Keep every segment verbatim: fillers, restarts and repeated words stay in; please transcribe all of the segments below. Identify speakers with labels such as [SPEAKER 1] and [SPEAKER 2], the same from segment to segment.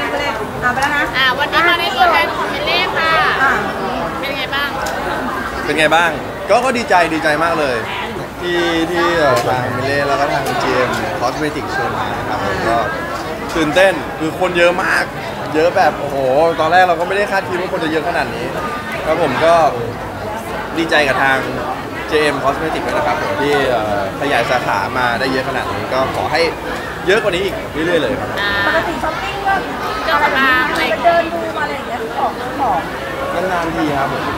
[SPEAKER 1] ไปเลยอ่าไปแล้วนะ
[SPEAKER 2] อ่าวันนี้มาในตัวแทนของเมเล่ค่ะเป็นไงบ้าง
[SPEAKER 3] เป็นไงบ้างก็ก็ดีใจดีใจมากเลยที่ที่ทางเมเล่แล้วก็ทาง จี เอ็ม Cosmetic เชิญมาครับผมก็ตื่นเต้นคือคนเยอะมากเยอะแบบโอ้โหตอนแรกเราก็ไม่ได้คาดคิดว่าคนจะเยอะขนาดนี้ครับผมก็ดีใจกับทาง จี เอ็ม Cosmetic ด้วยนะครับผมที่ขยายสาขามาได้เยอะขนาดนี้ก็ขอให้เยอะกว่านี้อีกเรื่อยๆเลยครับ
[SPEAKER 1] ปกติช้อปปิ้งก็อะไรแบบนี้ไปเดินดูมาอะไรอย่างเงี้ยของของ
[SPEAKER 3] นานๆทีครับผม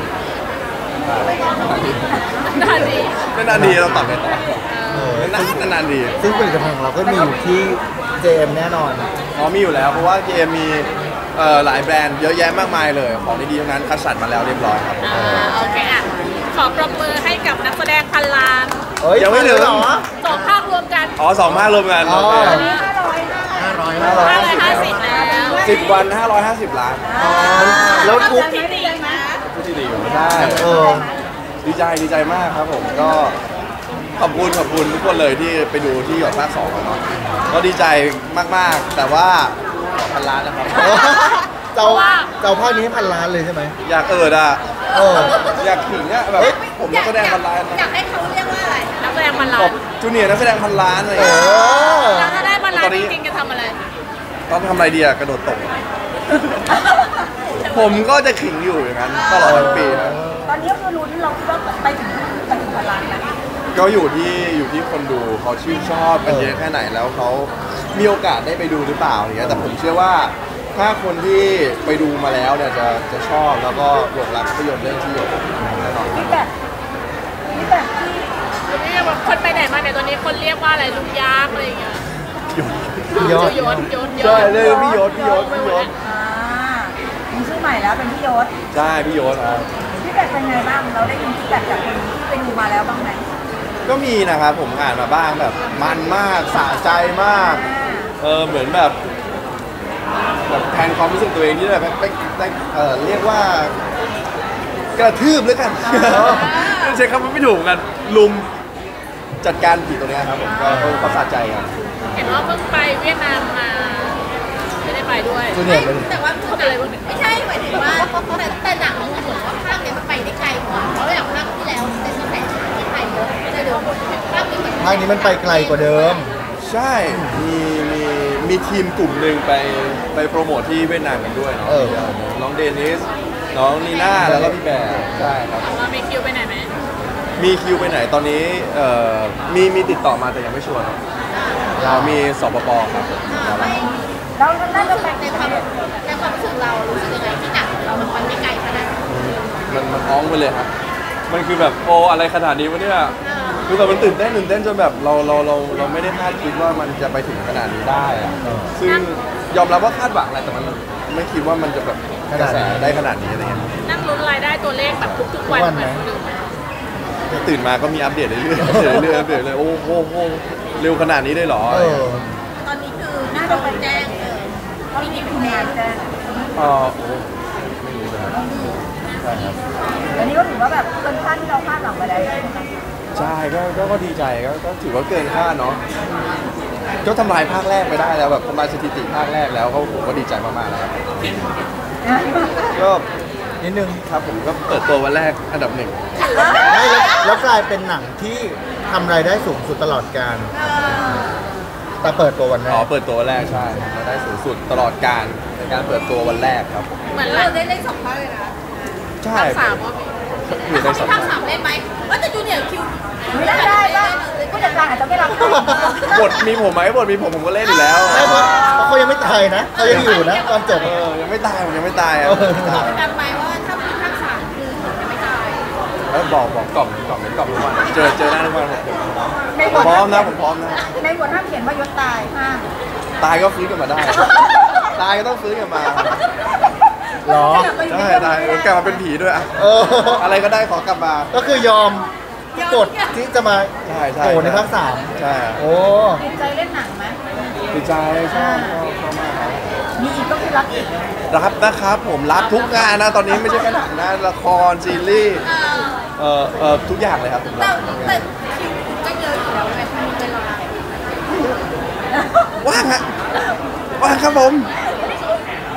[SPEAKER 2] นานดี
[SPEAKER 3] นานๆทีเราตอบไปต่อนานนานๆที
[SPEAKER 4] ซึ่งผลิตภัณฑ์ของเราก็มีอยู่ที่ จี เอ็ม แน่นอน
[SPEAKER 3] อ๋อมีอยู่แล้วเพราะว่า จี เอ็ม มีหลายแบรนด์เยอะแยะมากมายเลยของดีๆทั้งนั้นคัดสรรมาแล้วเรียบร้อยครับ
[SPEAKER 2] อ่าโอเคอ่ะขอปรบมือให้กับนักแสดงพันล้าน
[SPEAKER 3] ยังไม่ถึง
[SPEAKER 2] สองภาครวมกัน
[SPEAKER 3] อ๋อสองภาครวมกัน
[SPEAKER 1] ตอนนี้ห้าร้อย
[SPEAKER 4] ห้าร้อย
[SPEAKER 2] ห้าร้อยห้าสิบแล้ว
[SPEAKER 3] สิบวันห้าร้อยห้าสิบล้าน
[SPEAKER 4] แล้วทุก
[SPEAKER 2] ที่ดีนะ
[SPEAKER 3] ที่ดีใช่ดีใจดีใจมากครับผมก็ขอบคุณขอบคุณทุกคนเลยที่ไปดูที่หยดภาคสองเนาะก็ดีใจมากๆแต่ว่าพันล้านนะครับ
[SPEAKER 4] เจ้าเจ้าภาคนี้พันล้านเลยใช่ไหม
[SPEAKER 3] อยากเอิดอ่ะอยากขิงอ่ะแบบผมนักแสดงพันล้าน
[SPEAKER 2] อยากให้เขาเรียกว่าอะไรนักแสดงพันล้าน
[SPEAKER 3] จูเนียร์นักแสดงพันล้านอะไร
[SPEAKER 2] แล้วถ้าได้พันล้านจริงๆจะทำอะไร
[SPEAKER 3] ตอนทำอะไรดีอะกระโดดตกผมก็จะขิงอยู่อย่างนั้นตลอดทั้งปีนะ
[SPEAKER 1] ตอนนี้ก็คือลุ้นเราคิดว่าไปถึงไปถึงพันล้านไหม
[SPEAKER 3] ก็อยู่ที่อยู่ที่คนดูเขาชื่นชอบกันเยอะแค่ไหนแล้วเขามีโอกาสได้ไปดูหรือเปล่าอย่างเงี้ยแต่ผมเชื่อว่าถ้าคนที่ไปดูมาแล้วเนี่ยจะจะชอบแล้วก็หลงรักภาพยนตร์เรื่องที่หยดแน่นอน
[SPEAKER 1] นี่แบบนี่แบบ
[SPEAKER 2] ที่เรียกว่าคนไปไหนมาเนี่ยตอนนี้คนเรียกว่าอะไรลุงยักษ์อะไรอย่างเงี้ย
[SPEAKER 4] ยศ
[SPEAKER 2] ยศยศ
[SPEAKER 3] ใช่เลยพี่ยศพี่ยศพี่ยศ
[SPEAKER 1] อ่ามีชื่อใหม่แล้วเป็นพี่ยศ
[SPEAKER 3] ใช่พี่ยศครับ
[SPEAKER 1] พี่แบบเป็นไงบ้างเราได้ยินพี่แบบจากคนที่ไปดูมาแล้วบ้างไหม
[SPEAKER 3] ก็มีนะครับผมอ่านมาบ้างแบบมันมากสะใจมากเออเหมือนแบบแบบแทนความรู้สึกตัวเองที่แบบไปไปเออเรียกว่ากระทืบแล้วกันใช้คำว่าไม่ถูกกันลุมจัดการผีตัวนี้ครับผมก็เขาสะใจกัน
[SPEAKER 2] เห็นว่าเพิ่งไปเวียดนามมาไม่ได้ไปด้วยแต่ว่าเขาไปอะไรไม่ใช่หมายถึงว่าแต่แต่หนังมันเหมือนว่าภาคนี้มันไปได้ไกลกว่าเพราะอย่างภาคที่แล้วเป็นที่แผนที่ไทยเยอะแต่เดิมภาคนี้
[SPEAKER 4] ภาคนี้มันไปไกลกว่าเดิม
[SPEAKER 3] ใช่มีมีมีทีมกลุ่มหนึ่งไปไปโปรโมทที่เวียดนามกันด้วยเนาะน้องเดนิสน้องนีน่าแล้วก็พี่แบร์ใช่ครับ
[SPEAKER 2] เรามีคิวไปไหนไหม
[SPEAKER 3] มีคิวไปไหนตอนนี้เอ่อมีมีติดต่อมาแต่ยังไม่ชัวร์เรามีสปปครับ
[SPEAKER 1] เราน่าจะไป
[SPEAKER 2] ในความในความรู้สึกเรารู้สึกยังไงที่หนังเรามันไปไม่ไกลขนาด
[SPEAKER 3] มันมันอ้องไปเลยครับมันคือแบบโออะไรขนาดนี้วะเนี่ยคือแต่มันตื่นเต้นตื่นเต้นจนแบบเราเราเราเราไม่ได้คาดคิดว่ามันจะไปถึงขนาดนี้ได้อะซึ่งยอมรับว่าคาดหวังแหละแต่มันไม่คิดว่ามันจะแบบกระแสได้ขนาดนี้อะไรเงี้ย
[SPEAKER 2] นั่งลุ้นรายได้ตัวเลขแบบทุกๆวันเหมือนคนอื่น
[SPEAKER 3] ตื่นมาก็มีอัปเดตเรื่อยๆเรื่อยๆอัปเดตเลยโอ้โหเร็วขนาดนี้ได้หรอ
[SPEAKER 2] ตอนนี้คือน่าจะไปแจ้ง
[SPEAKER 1] มีกี่คะแนนแจ้ง
[SPEAKER 3] อ๋อโอ้ไม่รู้เลยใช่ครับ
[SPEAKER 1] อันนี้ก็ถือว่าแบบเกินคาดที่เราคาดหวังไปได้
[SPEAKER 3] ใช่ก็ก็ดีใจก็ถือว่าเกินคาดเนาะก็ทำลายภาคแรกไปได้แล้วแบบทำลายสถิติภาคแรกแล้วก็ผมก็ดีใจมากๆแล้วก็นิดนึงครับผมก็เปิดตัววันแรกอันดับหนึ่ง
[SPEAKER 4] ไม่แล้วกลายเป็นหนังที่ทำรายได้สูงสุดตลอดกาลแต่เปิดตัววันแรก
[SPEAKER 3] อ๋อเปิดตัววันแรกใช่รายได้สูงสุดตลอดกาลในการเปิดตัววันแรกครับ
[SPEAKER 2] เหมือนเราได้เล่นสองภาคเลยนะ
[SPEAKER 3] ใช่
[SPEAKER 2] ภาคสามว่าอยู่ในสองภาคสามเล่นไหมว่าจะจูเนียร์คิว
[SPEAKER 1] ไม่ได้ได้ว่าผู้จัดการอาจจะไม่รับบ
[SPEAKER 3] ทมีผมไหมบทมีผมผมก็เล่นอยู่แล้ว
[SPEAKER 4] เพราะเขายังไม่ตายนะเขายังอยู่นะตอนจบ
[SPEAKER 3] เออยังไม่ตายผมยังไม่ตายอ่ะ
[SPEAKER 2] จำไหมว่าถ้ามีภาคสามคือผมจะไม่ตาย
[SPEAKER 3] แล้วบอกบอกกล่อมกล่อมกล่อมทุกวันเจอเจอหน้าทุกวันผมพร้อมนะผมพร้อมนะ
[SPEAKER 1] ในบทห้ามเขียนว่ายศตายห้าม
[SPEAKER 3] ตายก็ฟื้นกลับมาได้ตายก็ต้องฟื้นกลับมา
[SPEAKER 4] หรอ
[SPEAKER 3] ใช่ตายกลับมาเป็นผีด้วยอะอะไรก็ได้ขอกลับมา
[SPEAKER 4] ก็คือยอมกดที่จะมาโผล่ในภาคสาม
[SPEAKER 3] ใช่
[SPEAKER 4] โอ้
[SPEAKER 1] ติดใจเล่นหนังไหม
[SPEAKER 3] ติดใจชอบชอบมาก
[SPEAKER 1] มีอีกก็คือรับอีก
[SPEAKER 3] รับนะครับผมรับทุกงานนะตอนนี้ไม่ใช่แค่หนังนะละครซีรีส์เอ่อเอ่อทุกอย่างเลยครับผม
[SPEAKER 2] แต่แต่คิวก็เยอะอยู่แล้วไงมีเวลา
[SPEAKER 3] ว่างฮะว่างครับผม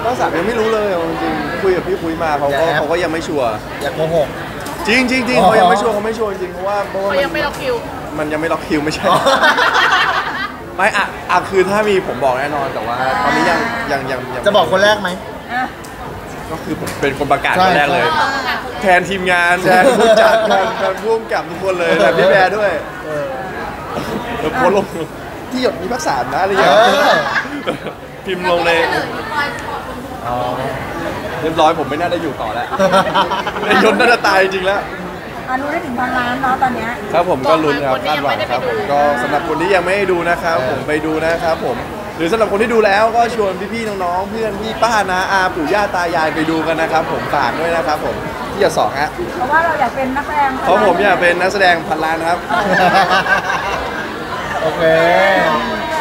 [SPEAKER 3] ภาคสามยังไม่รู้เลยจริงๆคุยกับพี่คุยมาเขาก็เขาก็ยังไม่ชัวร์
[SPEAKER 4] อย่าโกหก
[SPEAKER 3] จริงจริงจริงเขายังไม่ชัวร์เขาไม่ชัวร์จริงเพราะว่าเพราะว่า
[SPEAKER 2] เขายังไม่ล็อกคิว
[SPEAKER 3] มันยังไม่ล็อกคิวไม่ใช่ ไม่อะอะคือถ้ามีผมบอกแน่นอนแต่ว่าตอนนี้ยังยังยังยัง
[SPEAKER 4] จะบอกคนแรกไหม
[SPEAKER 1] อ่ะ
[SPEAKER 3] ก็คือผมเป็นคนประกาศ
[SPEAKER 4] ใช่
[SPEAKER 3] คนแรกเลย
[SPEAKER 4] ใช่
[SPEAKER 3] แทนทีมงานแทนผู้จัดแทนแทนผู้กำกับทุกคนเลยแทนพี่แบร์ด้วย
[SPEAKER 4] เออ
[SPEAKER 3] แล้วโพสต์ลงที่หยดมีภาคสามนะอะไรอย่าง
[SPEAKER 4] เอ
[SPEAKER 3] เงี้ย
[SPEAKER 4] อ
[SPEAKER 3] พิมพ์ลงใน
[SPEAKER 2] เฉลยปล่อยขอบคุณ
[SPEAKER 4] อ๋อ
[SPEAKER 3] เรียบร้อยผมไม่น่าได้อยู่ต่อแล้วไอ้ยนต์น่าจะตายจริงๆแล้ว
[SPEAKER 1] อารู้ได้ถึงพันล้านเนาะตอนเนี้ย
[SPEAKER 3] ครับผมก็ลุ้นครับคาดหวังครับผมก็สำหรับคนที่ยังไม่ได้ดูนะครับผมไปดูนะครับผมหรือสำหรับคนที่ดูแล้วก็ชวนพี่ๆน้องๆเพื่อนพี่ป้านาอาปู่ย่าตายายไปดูกันนะครับผมฝากด้วยนะครับผมที่จะสองฮะ
[SPEAKER 1] เพราะว่าเราอยากเป็นนักแสดง
[SPEAKER 3] เพราะผมอยากเป็นนักแสดงพันล้านครับ
[SPEAKER 4] โอเค